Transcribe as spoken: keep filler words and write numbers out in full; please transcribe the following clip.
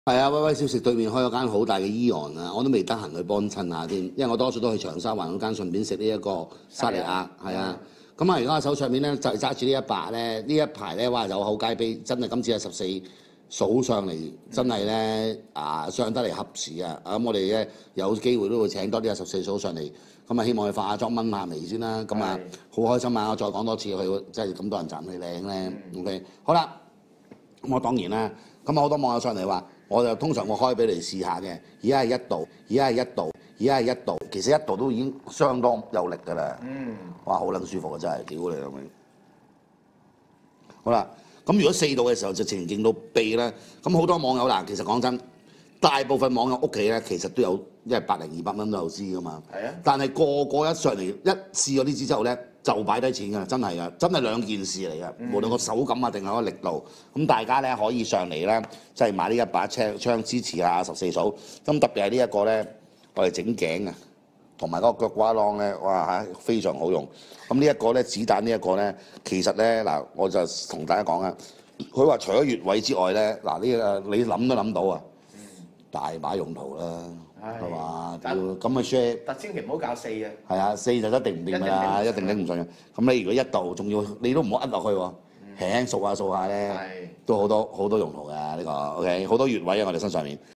係啊，威威小食對面開咗間好大嘅伊昂啊，我都未得閒去幫襯下添，因為我多數都去長沙灣嗰間，順便食呢一個沙律鴨，係啊。咁啊，而家手上面咧就係揸住呢一把咧，呢一排咧哇有口皆碑，真係今次係十四數上嚟，真係咧啊上得嚟合時啊！咁我哋咧有機會都會請多啲啊十四數上嚟，咁啊希望佢化下妝、燜下眉先啦。咁啊好開心啊！我再講多次，佢即係咁多人讚佢靚咧。OK， 好啦，咁我當然啦，咁啊好多網友上嚟話。我就通常會開俾你試下嘅，而家係一度，而家係一度，而家係一度，其實一度都已經相當有力㗎啦。嗯，哇，好撚舒服啊，真係，屌你老味！好啦，咁如果四度嘅時候就情勁到痹啦。咁好多網友嗱，其實講真，大部分網友屋企咧其實都有一係百零二百蚊都有支㗎嘛。係啊。但係個個一上嚟一試咗呢支之後咧，就擺低錢㗎，真係㗎，真係兩件事嚟㗎。嗯、無論個手感啊定係個力度，咁大家咧可以上嚟咧，即係買呢一把槍槍支持下十四數。咁特別係呢一個咧，我哋整頸啊，同埋嗰個腳瓜啷咧，哇嚇非常好用。咁呢一個咧子彈呢一個咧，其實咧嗱，我就同大家講啊，佢話除咗越位之外咧，嗱呢個你諗都諗到啊，大把用途啦。係嘛？要咁嘅 share， 但千祈唔好搞四啊！ 係啊，四就一定唔掂㗎啦，一定頂唔順嘅。咁你如果一度仲要，你都唔好呃落去喎，輕輕掃下掃下咧，都好多好多用途㗎呢個。OK， 好多穴位喺我哋身上面。